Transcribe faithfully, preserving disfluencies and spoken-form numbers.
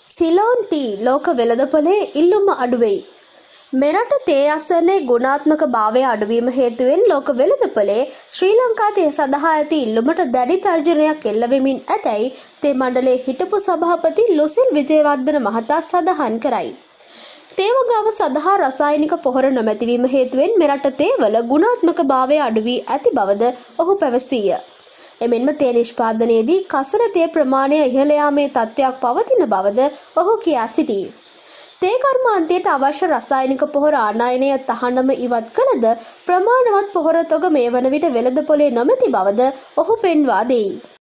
Ceylon T ලෝක වෙළඳපොලේ ඉල්ලුම අඩුවෙයි. මෙරට තේ අසරණේ ගුණාත්මක භාවය අඩුවීම හේතුවෙන් ලෝක වෙළඳපොලේ ශ්‍රී ලංකා තේ සඳහා ඇති ඉල්ලුමට දැඩි තර්ජනයක් එල්ල වෙමින් ඇතැයි තේ මණ්ඩලයේ හිටපු සභාපති ලොසිල් විජේවර්ධන මහතා සඳහන් කරයි. තේ වගාව සඳහා රසායනික පොහොර නොමැතිවීම හේතුවෙන් මෙරට තේවල ගුණාත්මක භාවය අඩු වී ඇති බවද ඔහු පැවසීය. එමෙන්ම තේ නිෂ්පාදනයේදී කසර තේ ප්‍රමාණය ඉහළ යාමේ තත්ත්වයක් පවතින බවද ඔහු කියා සිටී. තේ කර්මාන්තයට අවශ්‍ය රසායනික පොහොර ආනයනය තහනම ඉවත් කළද ප්‍රමාණවත් පොහොර තොග මේ වන විට වෙළඳපොලේ නොමැති බවද ඔහු පෙන්වා දෙයි.